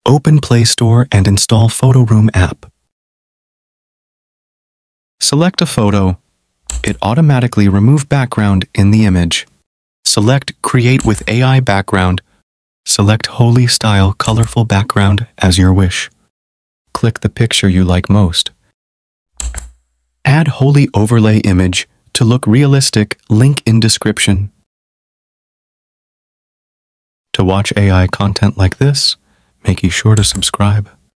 Open Play Store and install Photo Room app. Select a photo. It automatically removes background in the image. Select Create with AI Background. Select Holi Style Colorful Background as your wish. Click the picture you like most. Add Holi Overlay Image to look realistic, link in description. To watch AI content like this, make sure to subscribe.